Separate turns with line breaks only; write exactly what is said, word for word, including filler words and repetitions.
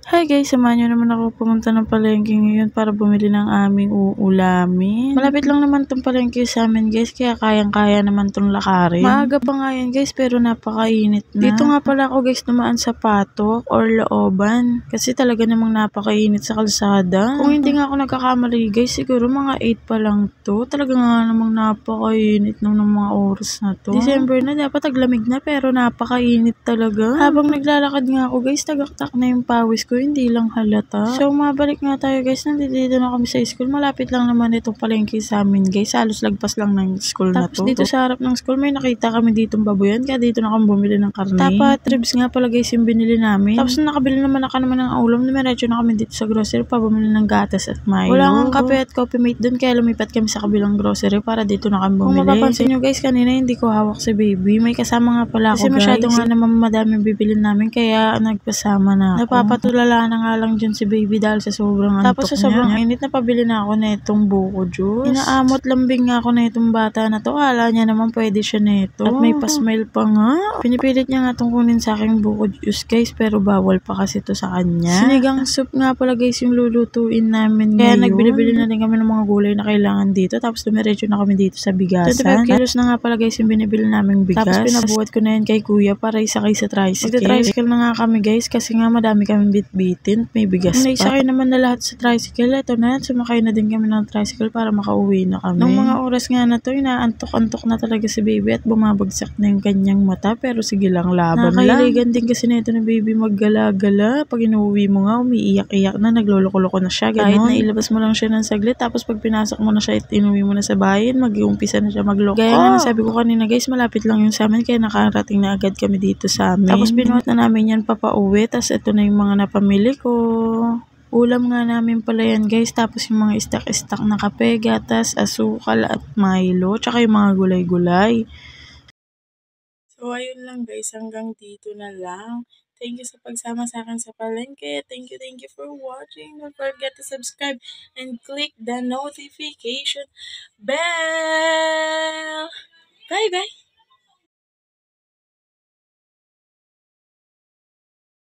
Hi guys, samahan niyo naman ako pumunta ng palengke ngayon para bumili ng aming uulamin. Malapit lang naman tong palengke sa amin guys, kaya kayang-kaya naman tong lakarin. Maaga pa nga yan guys, pero napakainit na. Dito nga pala ako guys dumaan sa Patok or Looban, kasi talaga namang napakainit sa kalsada. Kung hindi nga ako nagkakamali guys, siguro mga eight pa lang to. Talaga nga namang napakainit ng, ng mga oras na to. December na, dapat taglamig na, pero napakainit talaga. Habang naglalakad nga ako guys, tagaktak na yung pawis ko, hindi lang halata. So, mabalik nga tayo guys. Nandito na kami sa school. Malapit lang naman itong palengke sa amin guys. Halos lagpas lang ng school na to. Tapos dito sa harap ng school, may nakita kami ditong baboyan. Kaya dito na kami bumili ng karne. Tapa ribs nga pala guys yung binili namin. Tapos nakabili naman ako naman ng ulam. Numeretso na kami dito sa grocery pa bumili ng gatas at Milo. Wala nga kape at coffee mate dun. Kaya lumipat kami sa kabilang grocery para dito na kami bumili. Kung mapapansin nyo guys, kanina hindi ko hawak si baby. May kasama nga pala ako guys. Kasi masyado nga naman madaming bibilin namin. Kaya nagpasama na ako. Napapatulala na nga lang dyan si baby dahil sa sobrang antok. Tapos sa sobrang niya, init na pabili na ako na itong buko juice. Inaamot lambing nga ako na itong bata na to. Akala niya naman pwede siya nito. At may pasmile pa nga. Pinipilit niya nga itong kunin sa aking buko juice guys, pero bawal pa kasi to sa kanya. Sinigang soup nga pala guys yung lulutuin namin ngayon. Kaya nagbili-bili na din kami ng mga gulay na kailangan dito. Tapos dumiretso na kami dito sa bigasan. twenty-five kilos na nga pala guys yung binibili naming bigas. Tapos pinabuhat ko na yan kay kuya para isakay sa tricycle. Magta-tricycle na nga kami guys kasi nga madami kami bit-bitin. May bigas pa. Naisakay naman na lahat sa tricycle. Ito na yan, sumakay na din kami ng tricycle para makauwi na kami. Nung mga oras nga na to, inaantok-antok na talaga si baby at bumabagsak na yung kanyang mata. Pero sige lang, laban lang. Nakahiligan din kasi na ito na baby maggala-gala. Pag inuwi mo nga, umiiyak-iyak na, nagloloko-loko na siya. Kahit na ilabas mo lang siya ng saglit, tapos pag pinasok mo na siya at inuwi mo na sa bahay, mag-uumpisa na siya magloko. Gaya nga nasabi ko kanina guys, malapit lang yung sa amin, kaya nakarating na agad kami dito sa amin. Tapos binuhat na namin yan papauwi, tapos ito na yung mga napamili ko. Ulam nga namin pala yan guys, tapos yung mga istak-istak na kape, gatas, asukal at Milo, tsaka yung mga gulay-gulay. So ayun lang guys, hanggang dito na lang. Thank you sa pagsama sa akin sa palengke. Thank you, thank you for watching. Don't forget to subscribe and click the notification bell. Bye bye!